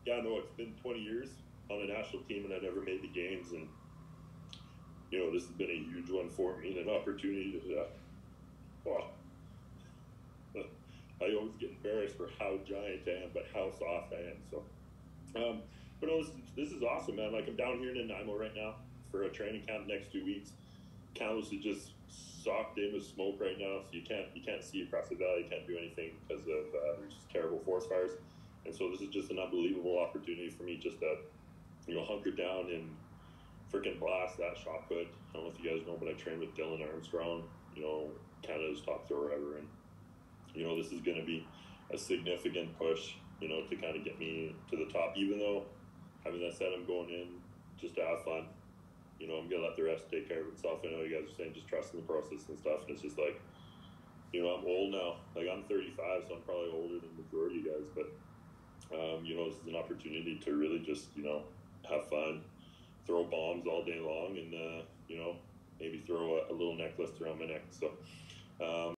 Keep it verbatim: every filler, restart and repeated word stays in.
yeah, no, it's been twenty years on a national team, and I never made the games, and you know, this has been a huge one for me and an opportunity to. Uh, well, I always get embarrassed for how giant I am, but how soft I am. So, um, but no, this, this is awesome, man. Like I'm down here in Nanaimo right now for a training camp next two weeks. Campus is just socked in with smoke right now, so you can't you can't see across the valley. You can't do anything because of uh, there's just terrible forest fires. And so this is just an unbelievable opportunity for me just to, you know, hunker down and freaking blast that shot put. I don't know if you guys know, but I trained with Dylan Armstrong, you know, Canada's top thrower ever, and you know, this is going to be a significant push, you know, to kind of get me to the top. Even though, having that said, I'm going in just to have fun. You know, I'm going to let the rest take care of itself. I know you guys are saying just trust in the process and stuff, and it's just like, you know, I'm old now. Like, I'm thirty-five, so I'm probably older than the majority of you guys, but, um, you know, this is an opportunity to really just, you know, have fun, throw bombs all day long, and, uh, you know, maybe throw a, a little necklace around my neck. So, um,